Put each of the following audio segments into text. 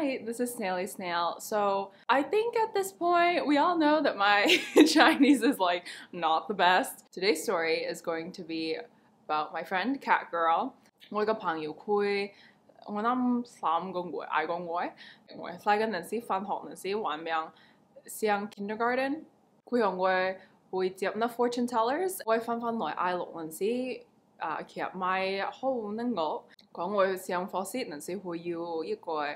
Hi, this is Snaily Snail. So I think at this point we all know that my Chinese is like not the best. Today's story is going to be about my friend Catgirl. 我個朋友佢我諗3個月嗌過我細嗰陣時返學嗰陣時還未上 kindergarten， 佢同我會接那 fortune tellers， 我返來嗌落嗰陣時其實買好能我講我上課時嗰陣時會要一個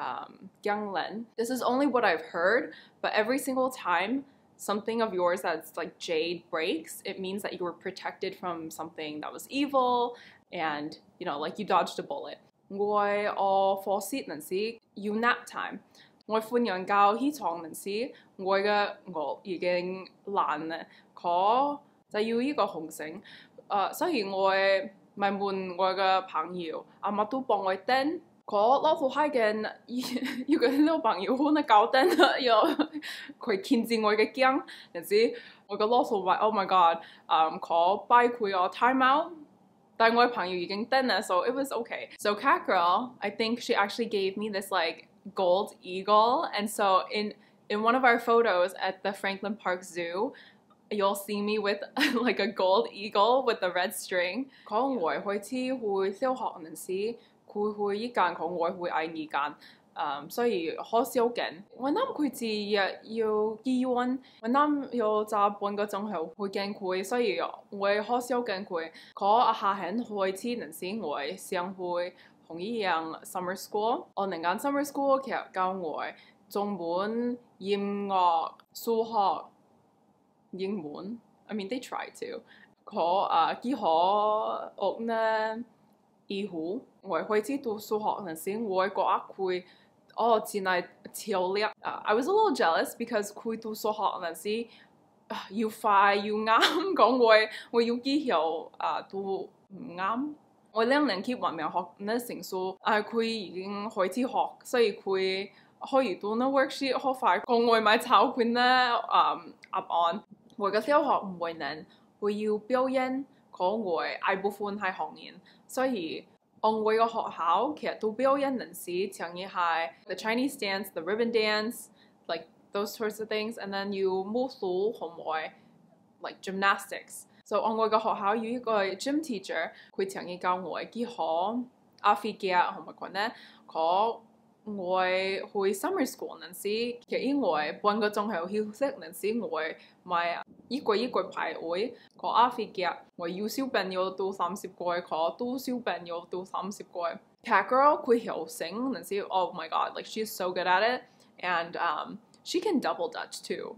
young This is only what I've heard, but every single time something of yours that's like jade breaks, it means that you were protected from something that was evil and, you know, like you dodged a bullet. 我課時嗰陣時要 nap time， 我瞓人覺起床嗰陣時，我嘅顎已經爛啦，佢就要一個紅繩。所以我咪問我嘅朋友，阿媽都幫我釘。佢攞副閪嘅，要佢呢個朋友可能搞釘啦，又佢牽住我嘅頸，陣時我嘅攞副話 ，Oh my God， 佢擺佢個 time out， 但係我嘅朋友已經釘啦 ，so it was okay. So Catgirl, I think she actually gave me this like gold eagle, and so in one of our photos at the Franklin Park Zoo, you'll see me with like a gold eagle with the red string. 講我開始去小學嗰陣時，佢去一間講我去嗌二間，所以好少見。我諗佢自日要醫院，我諗要揸半個鐘頭去見佢，所以我好少見佢。佢下限開始嗰陣時，我想去同一樣 summer school。我另間 summer school 其實教我中文、音樂、數學。英文 I mean they try to 佢幾好學呢醫護我開始讀數學嗰陣時我覺得佢真係超叻I was a little jealous because 佢讀數學嗰陣時要快要啱講我要技巧都唔啱我2年級還未學呢成數佢已經開始學所以佢可以讀呢 worksheet 好快講我咪抄佢呢答案我嘅小學唔會能會要表演講我大部分係學演所以我嘅學校其實都表演陣時像嘢係 the Chinese dance, the ribbon dance, like those sorts of things, and then you move through 同埋 like gymnastics. So 我嘅學校有一個 gym teacher， 佢曾經教我幾好阿飛嘅同埋佢呢佢我去 summer school 嗰陣時，其實因為半個鐘頭休息嗰陣時，我咪一個排位，個阿飛嘅我要小朋友到30個，佢都小朋友到30個。Catgirl 佢後生嗰陣時 ，Oh my God, like she's so good at it, and she can double dutch too.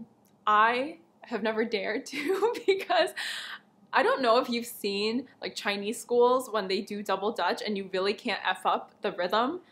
I have never dared to because I don't know if you've seen like Chinese schools when they do double dutch and you really can't F up the rhythm.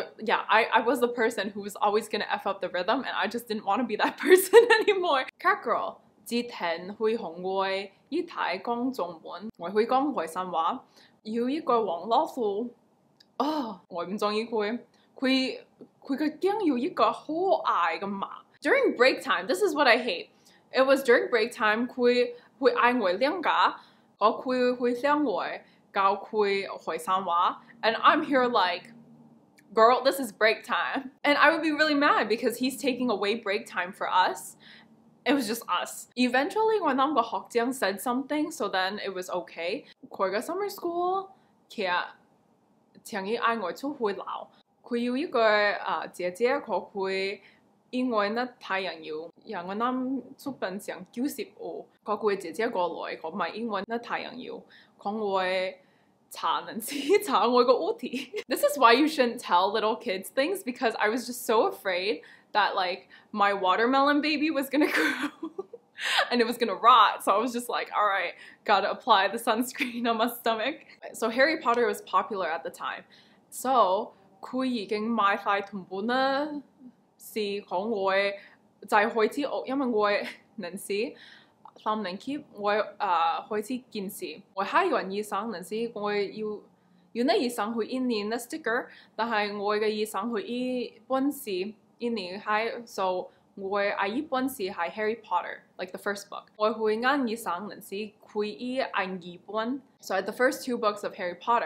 I was the person who was always gonna F up the rhythm and I just didn't want to be that person anymore. Catgirl 之前會同我一齊講中文，我會講淮山話，有一個黃老虎，我唔中意佢個頸有一個好矮嘅馬。During break time, this is what I hate. It was during break time 佢會嗌我兩架，佢會向我教佢淮山話 and I'm here like,Girl, this is break time. And I would be really mad because he's taking away break time for us. It was just us. Eventually, when the學長 said something, so then it was okay. 佢嘅 summer school, 其實曾經嗌我出去鬧。佢有一個姐姐，佢因為呢太陽要，讓我諗出品上90歐。佢姐姐過來，佢咪因為呢太陽要，講我。This is why you shouldn't tell little kids things because I was just so afraid that like my watermelon baby was gonna grow and it was gonna rot. So I was just like, all right, gotta apply the sunscreen on my stomach. So Harry Potter was popular at the time. So 佢已經買晒全部呢是講我就係開始學，因為我能試。3年級我開始見事，我喺揾醫生嗰陣時，我要呢醫生去1年嘅 sticker， 但係我嘅醫生去醫本是1年係 ，so 我一本是係 Harry Potter like the first book， 我去啱醫生嗰陣時，佢醫2本 ，so the first 2 books of Harry Potter，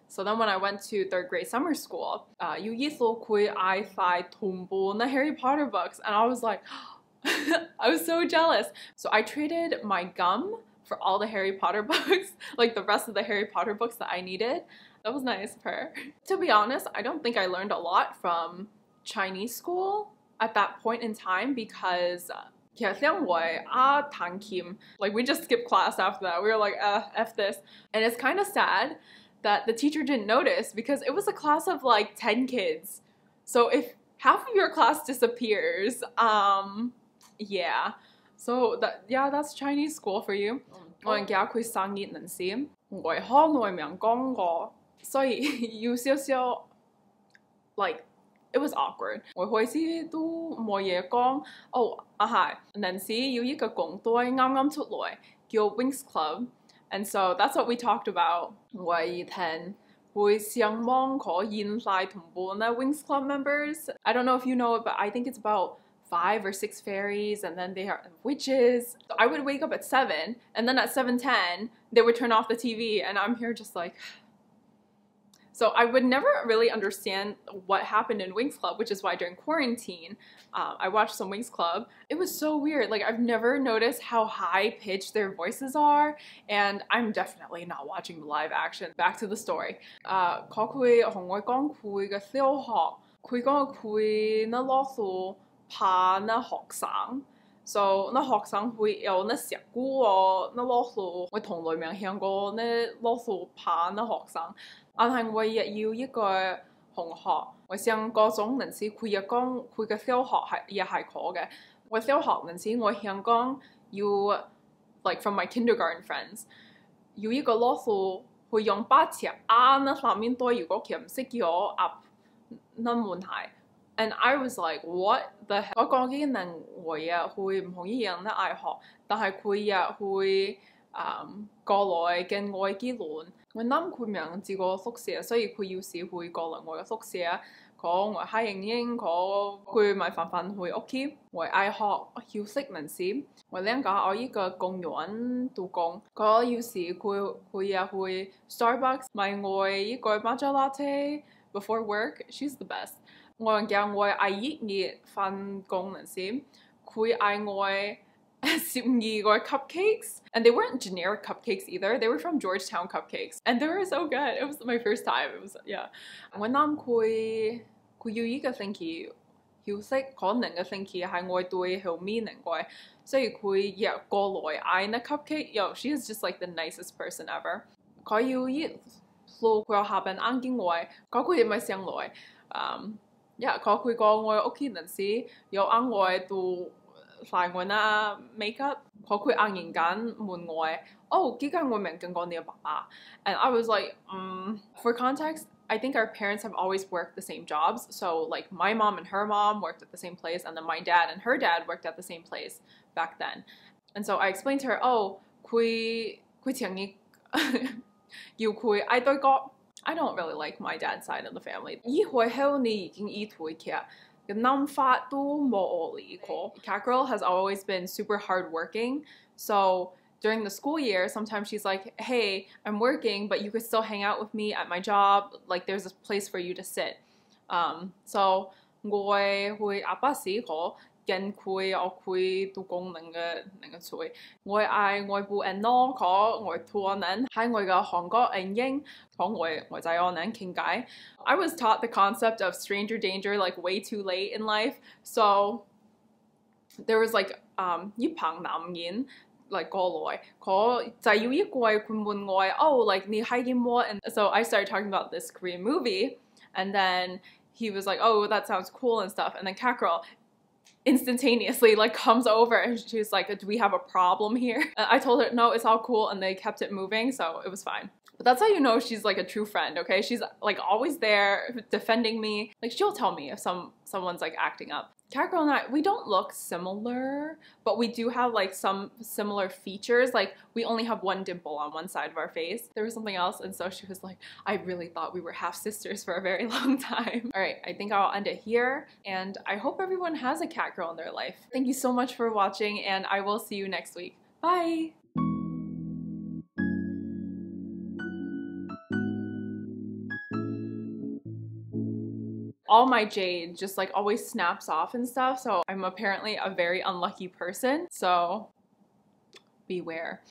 So then when I went to 3rd grade summer school, you I find the Harry Potter books, and I was like, I was so jealous. So I traded my gum for all the Harry Potter books, like the rest of the Harry Potter books that I needed. That was nice of her. To be honest, I don't think I learned a lot from Chinese school at that point in time because like we just skipped class after that. We were like, F this. And it's kind of sad that the teacher didn't notice because it was a class of like 10 kids. So if half of your class disappears, yeah. So that's Chinese school for you. 我記得佢生日嗰陣時，外腔外面講過，所以有少少 like it was awkward。我開始都冇嘢講，係嗰陣時有一個共隊啱啱出來叫 Wings Club，and so that's what we talked about。我以前會上網可現晒同伴咧 Wings Club members。I don't know if you know it, but I think it's about 5 or 6 fairies, and then they are witches. So I would wake up at 7, and then at 7:10 they would turn off the TV, and I'm here just like. So I would never really understand what happened in Wings Club, which is why during quarantine I watched some Wings Club. It was so weird. Like I've never noticed how high pitched their voices are, and I'm definitely not watching the live action. Back to the story. 佢同我講佢嘅小學，佢講佢那老師怕那學生。So 那學生會有那食菇哦，那老師我從來未聽過那老師怕那學生。但係我亦要一個同學，我上高中嗰陣時，佢又講佢嘅小學亦係可嘅。我小學嗰陣時，我香港要 like from my kindergarten friends，要一個老師會用把尺壓那上面堆，如果佢唔識叫我壓那問題。And I was like, what the hell？ 我講嘅人會會唔同一樣咧嗌學，但係佢會過來嘅我嘅論。我諗佢名字個宿舍，所以佢要時會過嚟我嘅宿舍，講我喺英英，佢咪煩煩去屋企，我嗌學要識文字，我兩個我依個公園度講，佢要時佢也會 Starbucks 買我依個 matcha latte before work. She's the best。我叫我嗌熱返工嗰陣時，佢嗌我12個 cupcakes, and they weren't generic cupcakes either. They were from Georgetown Cupcakes, and they were so good. It was my first time. It was yeah. 我諗佢要依個星期休息，可能個星期係我對後面應該，所以佢又過來嗌那 cupcake. Yo, she is just like the nicest person ever. 佢要依路佢下邊啱見我，佢咪上來佢講我屋企陣時有啱我度。快我那 makeup， 佢硬然間問我，幾間我明見過你嘅爸爸 ，and I was like, for context, I think our parents have always worked the same jobs. So like my mom and her mom worked at the same place, and then my dad and her dad worked at the same place back then. And so I explained to her, 佢前日要佢嗌對角。I don't really like my dad's side of the family. 以後你已經依退劇。Catgirl has always been super hardworking, so during the school year, sometimes she's like, hey, I'm working, but you could still hang out with me at my job, like there's a place for you to sit. So 我會阿爸時個跟佢佢做功能嘅嘴，我嗌我部 no 個我拖人喺我嘅韓國英講我仔我能傾偈。I was taught the concept of stranger danger like way too late in life, so there was like 一棚男人 like 過來，佢就要一個佢問我like 你係點麼？ And so I started talking about this Korean movie, and then he was like, that sounds cool and stuff, and then Catgirl instantaneously like comes over and she's like, do we have a problem here? And I told her no, it's all cool, and they kept it moving, so it was fine. But that's how you know she's like a true friend, okay? She's like always there defending me. Like she'll tell me if someone's like acting up. Catgirl and I, we don't look similar, but we do have like some similar features. Like we only have one dimple on one side of our face. There was something else, and so she was like, I really thought we were half sisters for a very long time. All right, I think I'll end it here, and I hope everyone has a Catgirl in their life. Thank you so much for watching, and I will see you next week. Bye! all my jade just like always snaps off and stuff, so I'm apparently a very unlucky person, so beware.